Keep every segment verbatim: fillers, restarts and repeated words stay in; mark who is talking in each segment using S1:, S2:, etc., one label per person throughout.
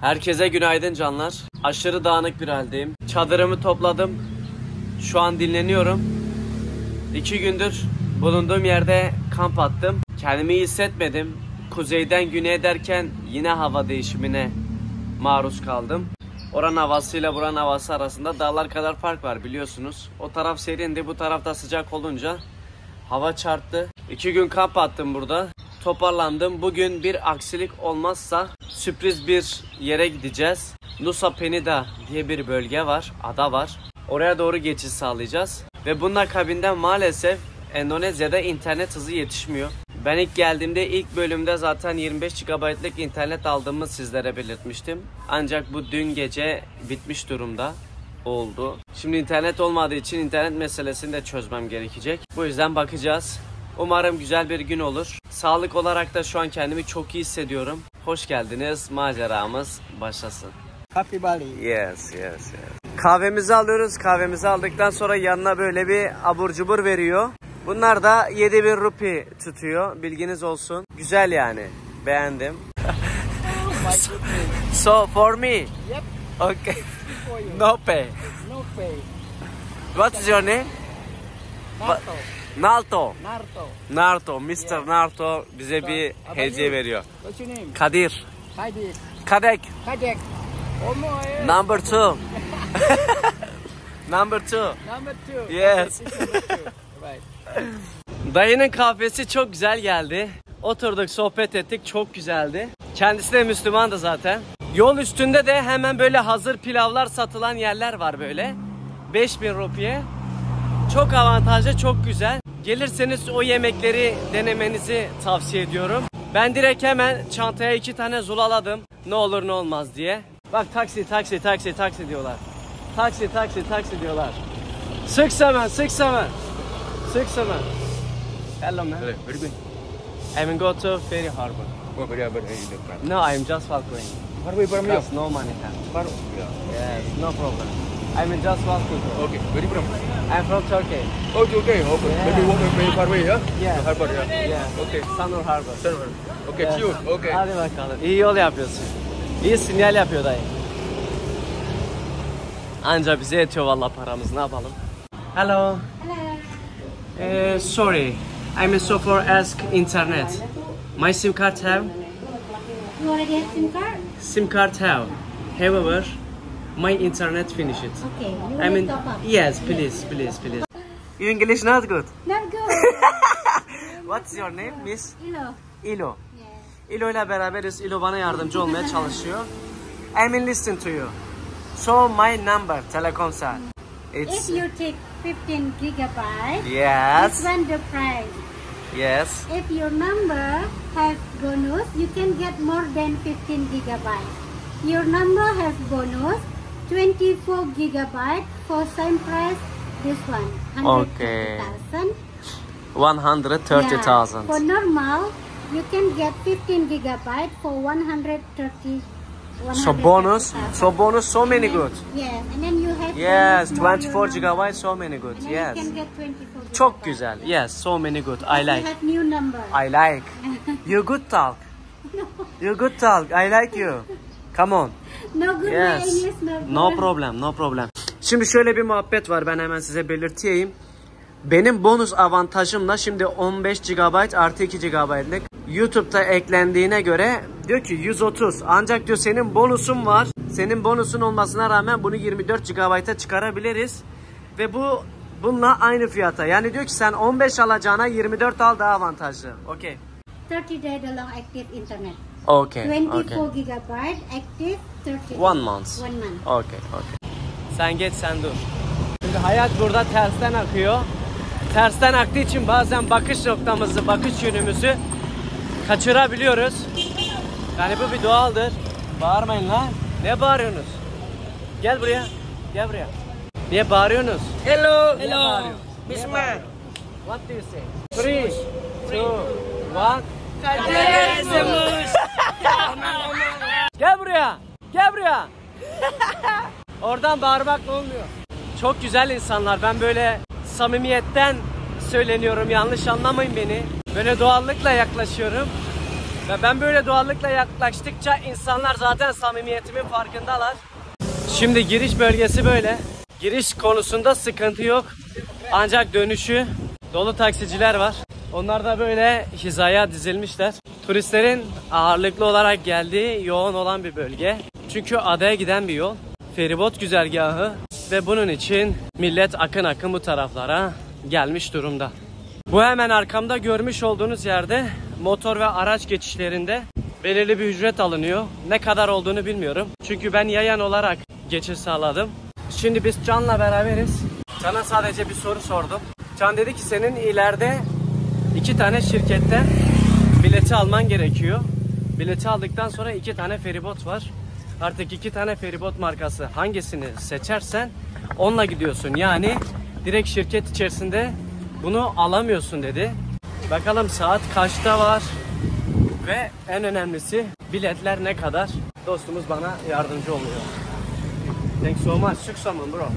S1: Herkese günaydın canlar. Aşırı dağınık bir haldeyim. Çadırımı topladım. Şu an dinleniyorum. İki gündür bulunduğum yerde kamp attım. Kendimi iyi hissetmedim. Kuzeyden güneye derken yine hava değişimine maruz kaldım. Oranın havasıyla buranın havası arasında dağlar kadar fark var biliyorsunuz. O taraf serindi, bu tarafta sıcak olunca hava çarptı. İki gün kamp attım burada. Toparlandım. Bugün bir aksilik olmazsa sürpriz bir yere gideceğiz. Nusa Penida diye bir bölge var, ada var. Oraya doğru geçiş sağlayacağız. Ve bunun akabinde maalesef Endonezya'da internet hızı yetişmiyor. Ben ilk geldiğimde ilk bölümde zaten yirmi beş gigabaytlık internet aldığımı sizlere belirtmiştim. Ancak bu dün gece bitmiş durumda oldu. Şimdi internet olmadığı için internet meselesini de çözmem gerekecek. Bu yüzden bakacağız. Umarım güzel bir gün olur. Sağlık olarak da şu an kendimi çok iyi hissediyorum. Hoş geldiniz. Maceramız başlasın.
S2: Happy Bali.
S1: Yes, yes, yes. Kahvemizi alıyoruz. Kahvemizi aldıktan sonra yanına böyle bir abur cubur veriyor. Bunlar da yedi bin rupi tutuyor. Bilginiz olsun. Güzel yani. Beğendim.
S2: Oh
S1: so, so for me.
S2: Yep.
S1: Okay.
S2: For you.
S1: No pay.
S2: No pay.
S1: What is your name?
S2: Narto.
S1: Narto.
S2: Narto.
S1: Narto. mister
S2: Yeah.
S1: Narto bize
S2: So,
S1: bir
S2: how about
S1: hediye
S2: you?
S1: veriyor.
S2: What's your name?
S1: Kadir.
S2: Kadir.
S1: Kadek.
S2: Kadek. Oh my.
S1: Number two. Number two.
S2: Number two.
S1: Yes.
S2: Okay, number two. Right.
S1: Dayının kahvesi çok güzel geldi. Oturduk, sohbet ettik. Çok güzeldi. Kendisi de Müslümandı zaten. Yol üstünde de hemen böyle hazır pilavlar satılan yerler var böyle. beş bin rupiye. Çok avantajlı, çok güzel. Gelirseniz o yemekleri denemenizi tavsiye ediyorum. Ben direkt hemen çantaya iki tane zulaladım. Ne olur ne olmaz diye. Bak taksi, taksi, taksi, taksi diyorlar. Taksi, taksi, taksi diyorlar. Sık semen, sık semen. Sık semen. Hello man.
S3: Very good.
S1: I will go to Ferry Harbor.
S3: Oh, very good.
S1: No, I'm just walking.
S3: Far away from you.
S1: Because no money have.
S3: Far. Yeah.
S1: Yes, no problem. I'm just walking.
S3: Okay. Very from.
S1: I'm from Turkey.
S3: Oh, okay. Okay.
S1: Yeah.
S3: Maybe walk very far away, yeah?
S1: Yeah.
S3: Harbor, yeah.
S1: Yeah.
S3: Okay.
S1: Sanur Harbor.
S3: Sir. Okay.
S1: Yes.
S3: Cheers. Okay.
S1: Hadi bakalım. İyi yol yapıyorsun. İyi sinyal yapıyor dayı. Anca bize yetiyor valla paramız. Ne yapalım? Hello.
S4: Hello.
S1: Uh, sorry. I'm so for ask internet. My SIM card have?
S4: You already have SIM card?
S1: SIM card have. However, my internet finish it.
S4: Okay, you
S1: I
S4: will
S1: mean,
S4: top up.
S1: yes, please, please, please. Your English not good.
S4: Not good.
S1: What's your name, Miss?
S4: Hello.
S1: İlo.
S4: Yes.
S1: İlo ile beraberiz. İlo bana yardımcı olmaya çalışıyor. I mean listen to you. So my number, Telekomsel. It's
S4: If you take fifteen gigabytes,
S1: yes,
S4: this one the price.
S1: yes.
S4: If your number has bonus, you can get more than fifteen gigabytes. Your number has bonus, twenty-four gigabytes for same price. This one, one hundred thirty thousand.
S1: one hundred thirty thousand.
S4: Yeah. For normal, you can get fifteen gigabytes for one hundred thirty.
S1: So bonus, so bonus, so many good.
S4: Yes, and then you have
S1: Yes,
S4: bonus more
S1: twenty-four
S4: your number.
S1: gigabytes, so many good.
S4: And then
S1: Yes.
S4: you can get twenty-four
S1: Çok
S4: gigabytes.
S1: güzel. Yes, so many good. I
S4: You
S1: like.
S4: have new number.
S1: I like. You good talk. You good talk. I like you. Come on.
S4: No good
S1: Yes.
S4: my English, no good.
S1: No problem, no problem. Şimdi şöyle bir muhabbet var. Ben hemen size belirteyim. Benim bonus avantajımla şimdi on beş gigabayt artı iki gigabaytlık YouTube'da eklendiğine göre diyor ki yüz otuz. Ancak diyor senin bonusun var. Senin bonusun olmasına rağmen bunu yirmi dört gigabayta çıkarabiliriz. Ve bu bununla aynı fiyata. Yani diyor ki sen on beş alacağına yirmi dört al, daha avantajlı. Okay.
S4: thirty day the long active internet.
S1: Okay.
S4: twenty-four
S1: Okay.
S4: gigabyte active thirty.
S1: One month.
S4: One month.
S1: Okay, okay. Sen geç, sen dur. Şimdi hayat burada tersten akıyor. Tersten aktığı için bazen bakış noktamızı, bakış yönümüzü kaçırabiliyoruz. Yani bu bir doğaldır. Bağırmayın lan. Ne bağırıyorsunuz? Gel buraya. Gel buraya. Niye bağırıyorsunuz?
S2: Hello.
S1: Niye bağırıyorsunuz? Niye bağırıyorsunuz? What do you say? Three, two, one. Gel buraya. Gel buraya. Oradan bağırmakla olmuyor. Çok güzel insanlar. Ben böyle samimiyetten söyleniyorum. Yanlış anlamayın beni. Böyle doğallıkla yaklaşıyorum. Ve ben böyle doğallıkla yaklaştıkça insanlar zaten samimiyetimin farkındalar. Şimdi giriş bölgesi böyle. Giriş konusunda sıkıntı yok. Ancak dönüşü dolu taksiciler var. Onlar da böyle hizaya dizilmişler. Turistlerin ağırlıklı olarak geldiği yoğun olan bir bölge. Çünkü adaya giden bir yol. Feribot güzergahı ve bunun için millet akın akın bu taraflara gelmiş durumda. Bu hemen arkamda görmüş olduğunuz yerde motor ve araç geçişlerinde belirli bir ücret alınıyor. Ne kadar olduğunu bilmiyorum. Çünkü ben yayan olarak geçiş sağladım. Şimdi biz Can'la beraberiz. Can'a sadece bir soru sordum. Can dedi ki senin ileride iki tane şirketten bileti alman gerekiyor. Bileti aldıktan sonra iki tane feribot var. Artık iki tane feribot markası hangisini seçersen onunla gidiyorsun. Yani direkt şirket içerisinde bunu alamıyorsun dedi. Bakalım saat kaçta var ve en önemlisi biletler ne kadar? Dostumuz bana yardımcı oluyor. Thanks so much. Süksamın bro.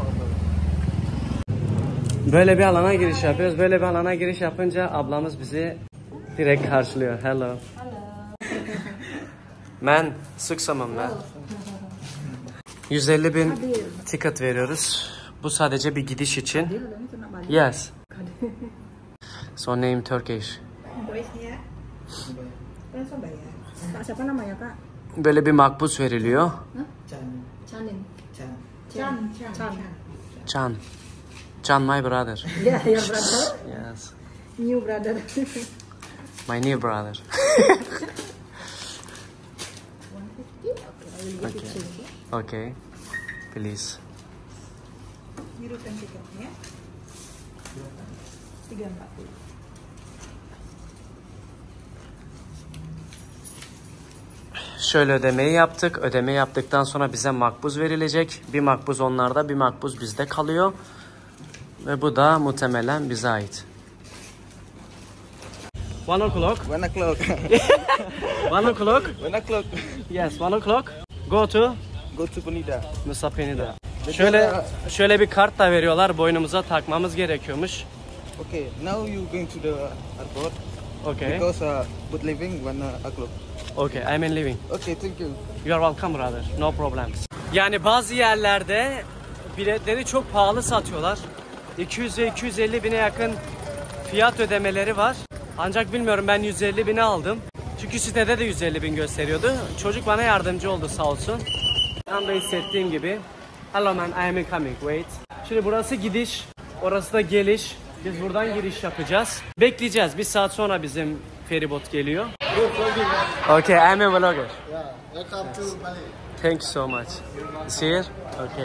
S1: Böyle bir alana giriş yapıyoruz. Böyle bir alana giriş yapınca ablamız bizi direkt karşılıyor. Hello. Hello. Ben Süksamın ben. yüz elli bin ticket veriyoruz. Bu sadece bir gidiş için. Yes. So name Turkish. Böyle bir makbuz veriliyor. Can. Can my brother.
S2: Yeah, your brother.
S1: Yes.
S2: New brother.
S1: My new brother. Okay. Okay. Please. Şöyle ödemeyi yaptık. Ödeme yaptıktan sonra bize makbuz verilecek. Bir makbuz onlarda, bir makbuz bizde kalıyor. Ve bu da muhtemelen bize ait. One o'clock.
S3: One o'clock.
S1: One o'clock.
S3: One o'clock.
S1: Yes, one o'clock. Go to
S3: Go to Penida.
S1: Nusa Penida. Şöyle şöyle bir kart da veriyorlar. Boynumuza takmamız gerekiyormuş.
S3: Okay, now you going to the airport.
S1: Okay.
S3: Because uh, but leaving one uh, o'clock.
S1: Okay, I'm in leaving.
S3: Okay, thank you.
S1: You are welcome brother. No problem. Yani bazı yerlerde biletleri çok pahalı satıyorlar. iki yüz ve iki yüz elli bine yakın fiyat ödemeleri var. Ancak bilmiyorum, ben yüz elli bine aldım. Çünkü sitede de yüz elli bin gösteriyordu. Çocuk bana yardımcı oldu sağ olsun. Tam da hissettiğim gibi. Hello man, I am coming. Wait. Şimdi burası gidiş, orası da geliş. Biz buradan giriş yapacağız. Bekleyeceğiz. Bir saat sonra bizim feribot geliyor. Okay, I am a vlogger.
S5: Yeah, welcome to Bali.
S1: Thank you so much. See here? Okay.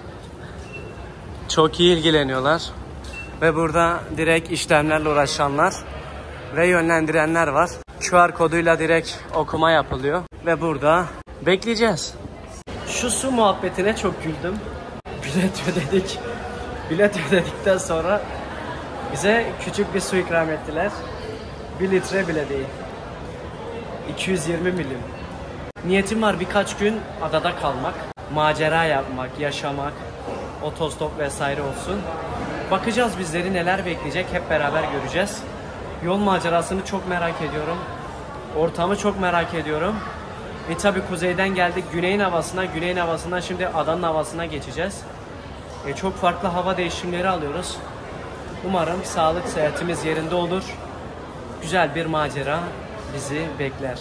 S1: Çok iyi ilgileniyorlar. Ve burada direkt işlemlerle uğraşanlar ve yönlendirenler var. Q R koduyla direkt okuma yapılıyor. Ve burada bekleyeceğiz. Şu su muhabbetine çok güldüm. Bilet ödedik. Bilet ödedikten sonra bize küçük bir su ikram ettiler. Bir litre bile değil. iki yüz yirmi milim. Niyetim var birkaç gün adada kalmak. Macera yapmak, yaşamak. Otostop vesaire olsun. Bakacağız bizleri neler bekleyecek, hep beraber göreceğiz. Yol macerasını çok merak ediyorum. Ortamı çok merak ediyorum. E tabi kuzeyden geldik güneyin havasına, güneyin havasından şimdi adanın havasına geçeceğiz. E çok farklı hava değişimleri alıyoruz. Umarım sağlık seyahatimiz yerinde olur. Güzel bir macera bizi bekler.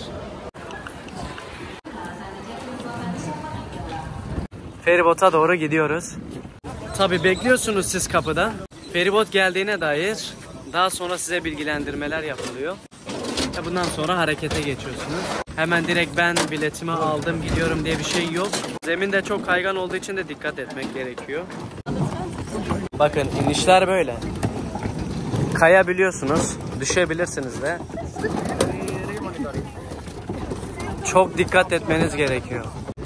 S1: Feribota doğru gidiyoruz. Tabi bekliyorsunuz siz kapıda. Feribot geldiğine dair daha sonra size bilgilendirmeler yapılıyor. Ve bundan sonra harekete geçiyorsunuz. Hemen direkt ben biletimi aldım gidiyorum diye bir şey yok. Zemin de çok kaygan olduğu için de dikkat etmek gerekiyor. Bakın inişler böyle. Kayabiliyorsunuz, düşebilirsiniz de. Çok dikkat etmeniz gerekiyor.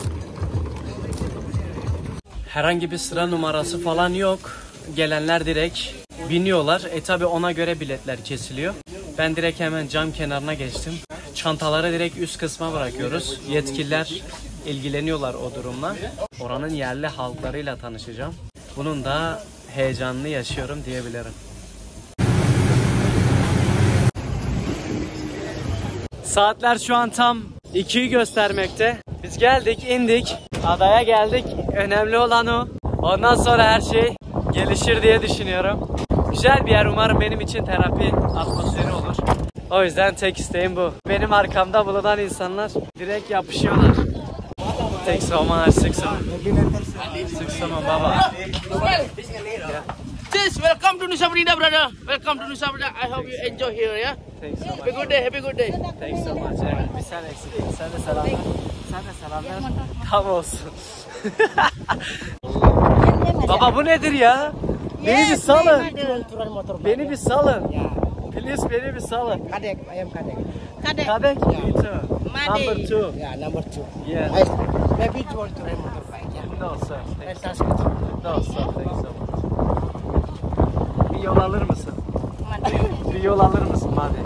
S1: Herhangi bir sıra numarası falan yok. Gelenler direkt biniyorlar. E tabi ona göre biletler kesiliyor. Ben direkt hemen cam kenarına geçtim. Çantaları direkt üst kısma bırakıyoruz. Yetkililer ilgileniyorlar o durumla. Oranın yerli halklarıyla tanışacağım. Bunun da heyecanını yaşıyorum diyebilirim. Saatler şu an tam ikiyi göstermekte. Biz geldik, indik. Adaya geldik. Önemli olan o. Ondan sonra her şey gelişir diye düşünüyorum. Güzel bir yer. Umarım benim için terapi atmosferi olur. O yüzden tek isteğim bu. Benim arkamda bulunan insanlar direkt yapışıyorlar. Tek soğuma, sık soğuma. Sık soğuma baba.
S6: Sis, welcome to Nusa Penida, brother. Welcome to Nusa Penida. I hope you enjoy here, yeah.
S1: Thanks so much.
S6: Have a good day. Have a good day.
S1: Thanks so much. Evet, bir sen eksiktin. Sen de selam ver. Sen de selam ver. Tam olsun. Baba bu nedir ya? Beni bir salın. Beni bir salın. Please beni bir salın.
S5: Kadek, I am Kadek.
S7: Kadek.
S1: Kadek, me too. Number two.
S5: Yeah, number two.
S1: Yeah.
S5: I, maybe you want to ride motorbike, yeah?
S1: No sir. Thanks.
S5: Let's ask you.
S1: No sir. Thanks so much. Bir yol alır mısın? Bir yol alır mısın madem?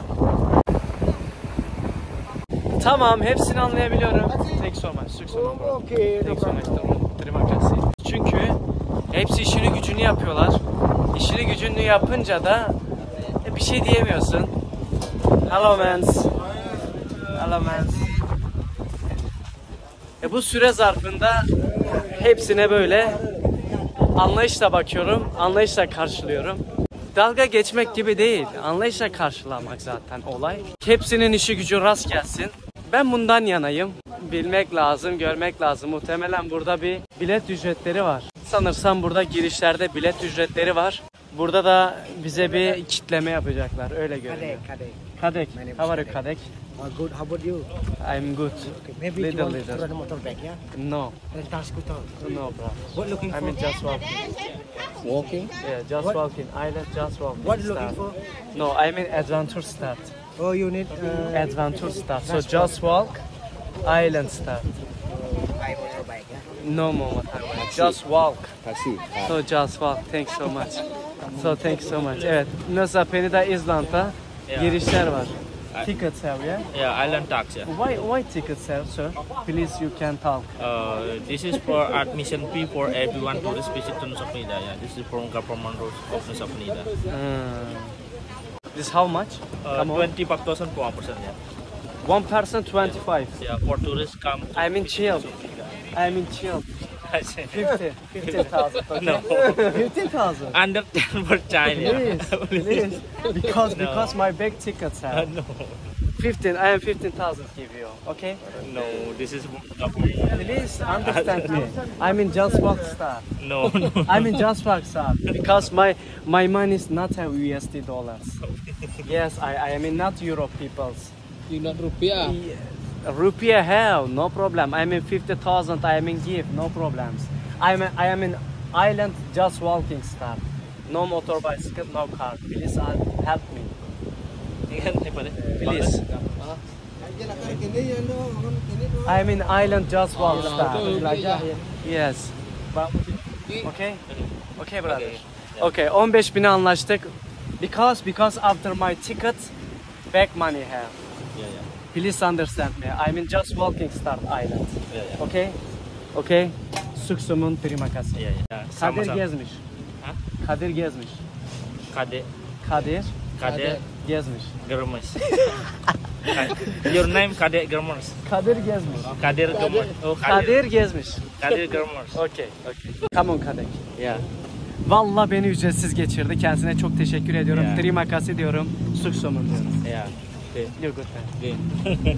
S1: Tamam, hepsini anlayabiliyorum. Thanks so much. Thanks so much. bro.
S5: Okay, no
S1: Thanks so much.
S5: problem.
S1: Terima kasih. Çünkü hepsi işini gücünü yapıyorlar. İşini gücünü yapınca da e, bir şey diyemiyorsun. Hello mans. Hello mans. E, bu süre zarfında hepsine böyle anlayışla bakıyorum, anlayışla karşılıyorum. Dalga geçmek gibi değil, anlayışla karşılamak zaten olay. Hepsinin işi gücü rast gelsin. Ben bundan yanayım. Bilmek lazım, görmek lazım. Muhtemelen burada bir bilet ücretleri var. Sanırsam burada girişlerde bilet ücretleri var. Burada da bize bir kitleme yapacaklar, öyle görünüyor.
S5: Kadek, Kadek.
S1: Kadek,
S5: My name is
S1: how are you
S5: Kadek.
S1: Kadek?
S5: Uh, good, how about you?
S1: I'm good.
S5: Okay, maybe
S1: Little,
S5: you want
S1: little.
S5: to ride motorbike, yeah?
S1: No,
S5: Rental scooter.
S1: no bro.
S5: What looking
S1: I
S5: for?
S1: mean just walking.
S5: Walking?
S1: Yeah, just
S5: What?
S1: walking. Island just walking.
S5: What looking
S1: start.
S5: for?
S1: No, I mean adventure start.
S5: Oh, you need uh,
S1: Adventure start. So just walk. Island start.
S5: buy motorbike, yeah?
S1: No more motorbike. Just walk. So just walk. Thanks so much. So thanks so much. Evet. Nusa Penida İzland'da girişler var. Tickets have, yeah?
S8: Yeah, island tax. Yeah.
S1: Why why tickets have, sir? Please, you can talk.
S8: Uh, this is for admission fee for everyone tourist visit to Nusa Penida. Yeah, this is from government rules of Nusa Penida.
S1: Hmm. This how much?
S8: Uh,
S1: Come on.
S8: twenty-five thousand per person. Yeah.
S1: One person twenty-five.
S8: Yeah, for tourists come. to
S1: I mean
S8: visit
S1: chill.
S8: Nusa Penida.
S1: I mean chill. Fifty. Fifty thousand. Okay?
S8: No.
S1: Fifty thousand.
S8: Under ten per child. Yeah.
S1: Please, please. Because
S8: No.
S1: because my big tickets
S8: Uh,
S1: have
S8: no.
S1: fifteen. I am fifteen thousand give you. Okay.
S8: No, this is government.
S1: Please understand me. I mean just walk star.
S8: No, no.
S1: I mean just walk star. Because my my money is not a U S D dollars. Yes, I I mean not Euro peoples.
S6: You not rupiah.
S1: Rupiah hell, no problem. I mean fifty thousand. I mean give, no problems. I mean I am in island just walking star. No motorbike, no car. Please uh, help me. Please. I'm in island just walk star. Yes. Okay. Okay brother. Okay. on beş bine anlaştık. Because because after my ticket, back money have.
S8: Yeah, yeah.
S1: Please understand me. I'm in just walking star island.
S8: Yeah, yeah.
S1: Okay. Okay. Suksumun terima kasih.
S8: Yeah, yeah.
S1: Kadir
S8: Sama-sama.
S1: gezmiş.
S8: Ha?
S1: Kadir gezmiş.
S8: Kade,
S1: Kadir
S8: Kade,
S1: gezmiş.
S8: Germes. Your name Kade Germes.
S1: Kadir gezmiş.
S8: Kadir Germes. Oh, Kadir.
S1: Kadir gezmiş.
S8: Kadir Germes.
S1: Okay, okay. Come on Kadir.
S8: Yeah.
S1: Vallahi beni ücretsiz geçirdi. Kendisine çok teşekkür ediyorum.
S8: Yeah.
S1: Terima kasih diyorum. Suksumun diyorum.
S8: Yeah. Okay.
S1: You're good man.
S8: Okay.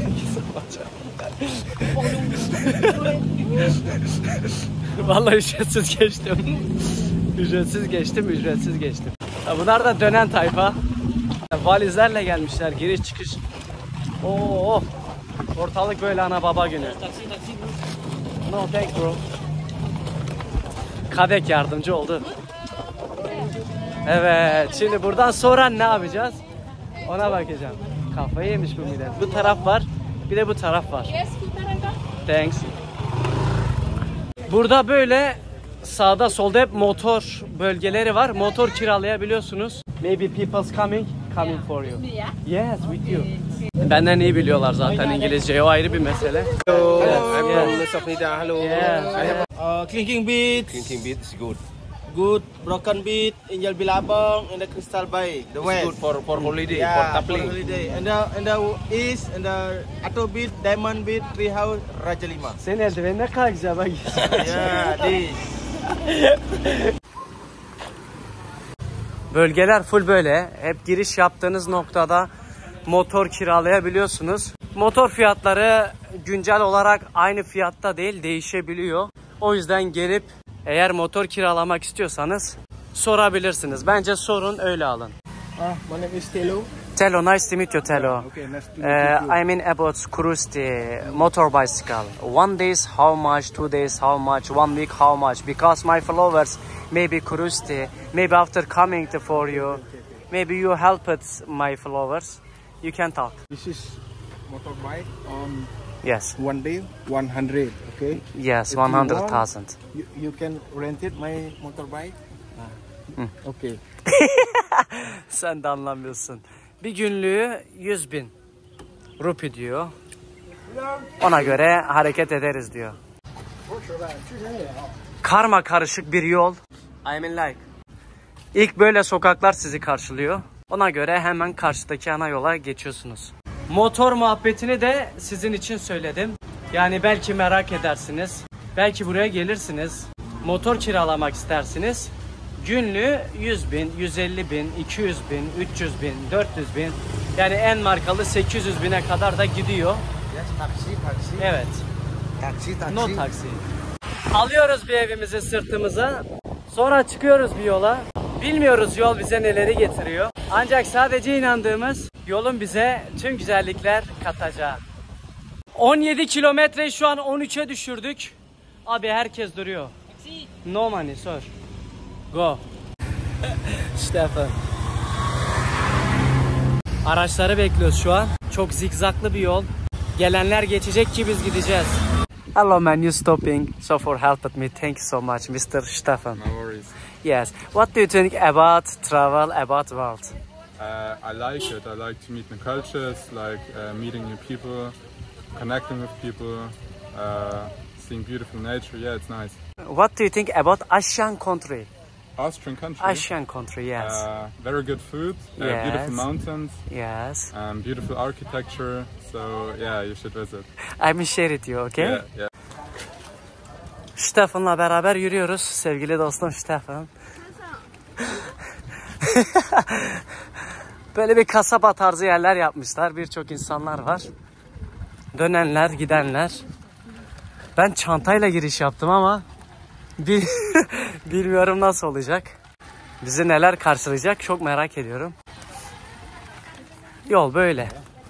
S1: Vallahi ücretsiz geçtim. ücretsiz geçtim, ücretsiz geçtim. Ya bunlar da dönen tayfa. Valizlerle gelmişler, giriş çıkış. Oo, ortalık böyle ana baba günü. No thanks bro. Kadek yardımcı oldu. Evet, şimdi buradan sonra ne yapacağız? Ona bakacağım. Kafayı yemiş bu millet. Bu taraf var, bir de bu taraf var. Thanks. Burada böyle sağda solda hep motor bölgeleri var. Motor kiralayabiliyorsunuz. Maybe people's coming, coming for you. Yes, with you. Benden iyi biliyorlar zaten İngilizceyi, o ayrı bir mesele.
S3: Hello, I'm
S1: Yes.
S3: from Nusa Penida. Hello.
S1: Yeah.
S3: I have
S6: Uh, clinking beats.
S3: Clinking beat is good.
S5: good. Broken Beach, Angel Billabong, and the Crystal Bay. The west.
S6: Good for for holiday,
S5: Yeah,
S6: for
S5: for
S6: coupling.
S5: holiday. And the and the east and the Ato Beach, Diamond Beach, Treehouse, Raja Lima.
S1: Senin eldivenin ne kadar güzel bak.
S5: Yeah, this.
S1: Bölgeler full böyle. Hep giriş yaptığınız noktada motor kiralayabiliyorsunuz. Motor fiyatları güncel olarak aynı fiyatta değil, değişebiliyor. O yüzden gelip eğer motor kiralamak istiyorsanız sorabilirsiniz. Bence sorun, öyle alın.
S5: Ah, my name is Telo.
S1: Telo, nice to meet you, Telo.
S5: Okay, nice to
S1: Uh,
S5: meet you.
S1: I mean about Kurusti motor bicycle. One days how much, two days how much, one week how much? Because my followers maybe Kurusti, maybe after coming to for you, maybe you help it my followers. You can talk.
S7: This is motorbike on
S1: Yes.
S7: one day, one hundred. Okay.
S1: Yes,
S7: If you
S1: one hundred
S7: want,
S1: thousand.
S7: You, you can rent it my motorbike. Ah. Okay.
S1: Sen de anlamıyorsun. Bir günlüğü yüz bin rupi diyor. Ona göre hareket ederiz diyor. Karma karışık bir yol. I mean like. İlk böyle sokaklar sizi karşılıyor. Ona göre hemen karşıdaki ana yola geçiyorsunuz. Motor muhabbetini de sizin için söyledim. Yani belki merak edersiniz. Belki buraya gelirsiniz. Motor kiralamak istersiniz. Günlüğü yüz bin, yüz elli bin, iki yüz bin, üç yüz bin, dört yüz bin. Yani en markalı sekiz yüz bine kadar da gidiyor.
S5: Yes, taksi, taksi.
S1: Evet.
S5: Taksi, taksi.
S1: No taksi. Alıyoruz bir evimizi sırtımıza. Sonra çıkıyoruz bir yola. Bilmiyoruz yol bize neleri getiriyor. Ancak sadece inandığımız yolun bize tüm güzellikler katacağı. on yedi kilometre şu an on üçe düşürdük. Abi herkes duruyor. No money, sor. Go. Stefan. Araçları bekliyoruz şu an. Çok zigzaklı bir yol. Gelenler geçecek ki biz gideceğiz. Hello man, you stopping. So for help me. Thank you so much, mister Stefan.
S9: No worries.
S1: Yes. What do you think about travel, about world?
S9: Uh, I like it. I like to meet new cultures, like uh, meeting new people, connecting with people, uh, seeing beautiful nature. Yeah, it's nice.
S1: What do you think about Asian country?
S9: Austrian country.
S1: Asian country, yes.
S9: Uh, very good food, uh,
S1: Yes.
S9: beautiful mountains,
S1: Yes.
S9: um, beautiful architecture. So yeah, you should visit.
S1: I will share it you, okay?
S9: Yeah, yeah.
S1: Stefan'la beraber yürüyoruz. Sevgili dostum Stefan. Böyle bir kasaba tarzı yerler yapmışlar. Birçok insanlar var. Dönenler, gidenler. Ben çantayla giriş yaptım ama bil bilmiyorum nasıl olacak. Bizi neler karşılayacak çok merak ediyorum. Yol böyle.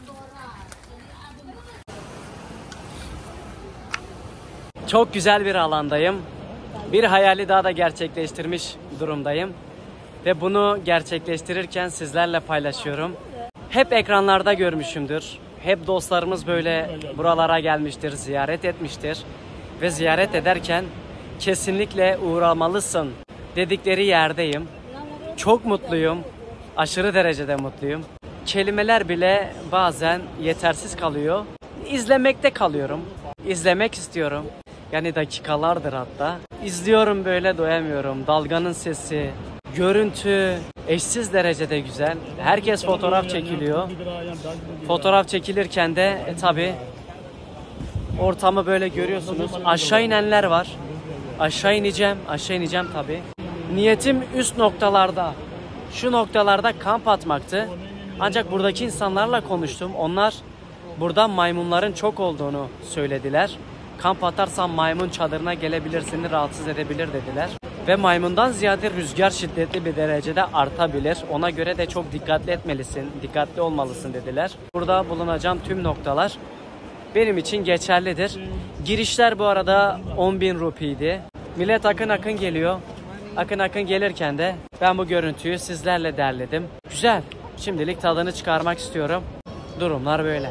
S1: Çok güzel bir alandayım. Bir hayali daha da gerçekleştirmiş durumdayım. Ve bunu gerçekleştirirken sizlerle paylaşıyorum. Hep ekranlarda görmüşümdür. Hep dostlarımız böyle buralara gelmiştir, ziyaret etmiştir. Ve ziyaret ederken kesinlikle uğramalısın dedikleri yerdeyim. Çok mutluyum. Aşırı derecede mutluyum. Kelimeler bile bazen yetersiz kalıyor. İzlemekte kalıyorum. İzlemek istiyorum. Yani dakikalardır hatta. İzliyorum böyle doyamıyorum. Dalganın sesi, görüntü eşsiz derecede güzel. Herkes fotoğraf çekiliyor. Fotoğraf çekilirken de e, tabi ortamı böyle görüyorsunuz. Aşağı inenler var. Aşağı ineceğim. Aşağı ineceğim tabi. Niyetim üst noktalarda, şu noktalarda kamp atmaktı. Ancak buradaki insanlarla konuştum. Onlar burada maymunların çok olduğunu söylediler. Kamp atarsan maymun çadırına gelebilir, seni rahatsız edebilir dediler. Ve maymundan ziyade rüzgar şiddetli bir derecede artabilir. Ona göre de çok dikkatli etmelisin, dikkatli olmalısın dediler. Burada bulunacağım tüm noktalar benim için geçerlidir. Girişler bu arada on bin rupiydi. Millet akın akın geliyor. Akın akın gelirken de ben bu görüntüyü sizlerle derledim. Güzel. Şimdilik tadını çıkarmak istiyorum. Durumlar böyle.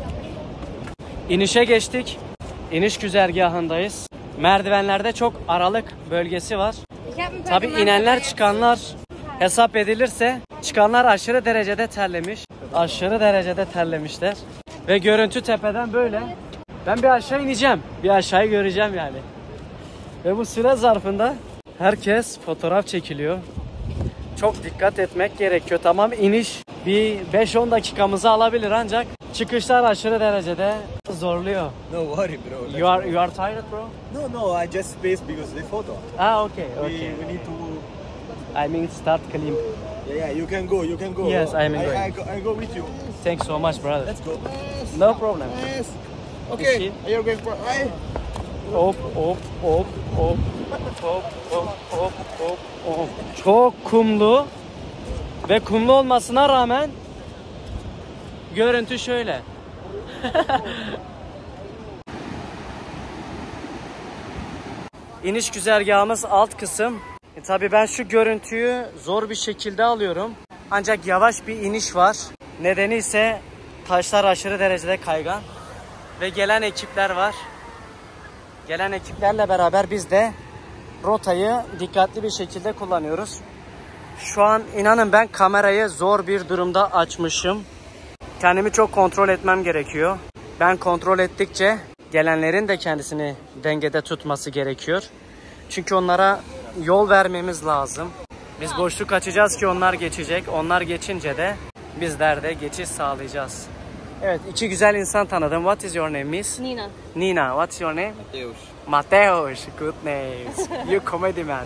S1: İnişe geçtik. İniş güzergahındayız. Merdivenlerde çok aralık bölgesi var. Tabii inenler çıkanlar hesap edilirse çıkanlar aşırı derecede terlemiş. Aşırı derecede terlemişler. Ve görüntü tepeden böyle. Ben bir aşağı ineceğim. Bir aşağıyı göreceğim yani. Ve bu süre zarfında Herkes fotoğraf çekiliyor. Çok dikkat etmek gerekiyor. Tamam, iniş bir beş on dakikamızı alabilir ancak çıkışlar aşırı derecede zorluyor.
S7: No worry, bro.
S1: You are you are tired, bro?
S7: No, no, I just spaced because the photo.
S1: Ah, okay, okay.
S7: We, we need to.
S1: I mean, start clean.
S7: Yeah, yeah, you can go, you can go.
S1: Yes, I am
S7: I,
S1: going.
S7: I, go, I go with you.
S1: Thanks so much, brother.
S7: Let's go.
S1: No problem.
S7: Yes. Okay,
S1: Is
S7: are you going for I?
S1: Hop hop hop hop hop hop hop hop hop. Çok kumlu ve kumlu olmasına rağmen görüntü şöyle. İniş güzergahımız alt kısım. E tabii ben şu görüntüyü zor bir şekilde alıyorum. Ancak yavaş bir iniş var. Nedeni ise taşlar aşırı derecede kaygan. Ve gelen ekipler var. Gelen ekiplerle beraber biz de rotayı dikkatli bir şekilde kullanıyoruz. Şu an inanın ben kamerayı zor bir durumda açmışım. Kendimi çok kontrol etmem gerekiyor. Ben kontrol ettikçe gelenlerin de kendisini dengede tutması gerekiyor. Çünkü onlara yol vermemiz lazım. Biz boşluk açacağız ki onlar geçecek. Onlar geçince de bizler de geçiş sağlayacağız. Evet, iki güzel insan tanıdım. What is your name, miss?
S2: Nina.
S1: Nina, what's your name?
S3: Mateus.
S1: Mateus, good names. You comedy man.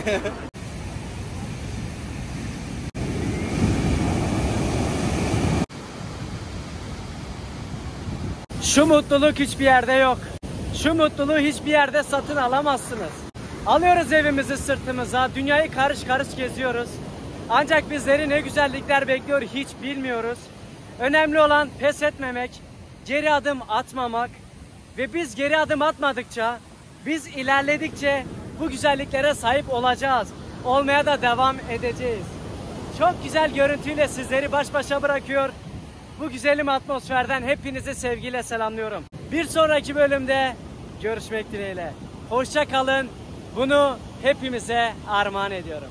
S1: Şu mutluluk hiçbir yerde yok. Şu mutluluğu hiçbir yerde satın alamazsınız. Alıyoruz evimizi sırtımıza, dünyayı karış karış geziyoruz. Ancak bizleri ne güzellikler bekliyor hiç bilmiyoruz. Önemli olan pes etmemek, geri adım atmamak ve biz geri adım atmadıkça, biz ilerledikçe bu güzelliklere sahip olacağız. Olmaya da devam edeceğiz. Çok güzel görüntüyle sizleri baş başa bırakıyor. Bu güzelim atmosferden hepinizi sevgiyle selamlıyorum. Bir sonraki bölümde görüşmek dileğiyle. Hoşça kalın. Bunu hepimize armağan ediyorum.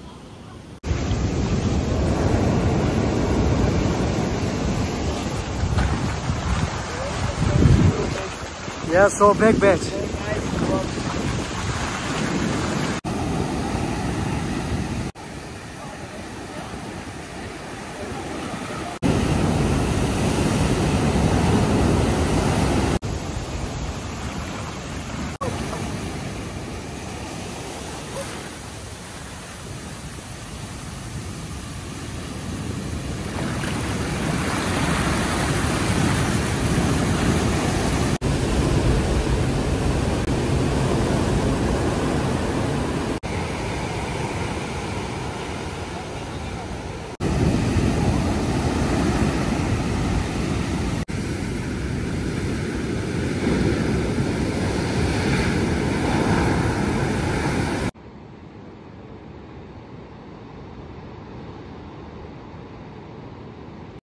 S1: Yeah, so big bitch.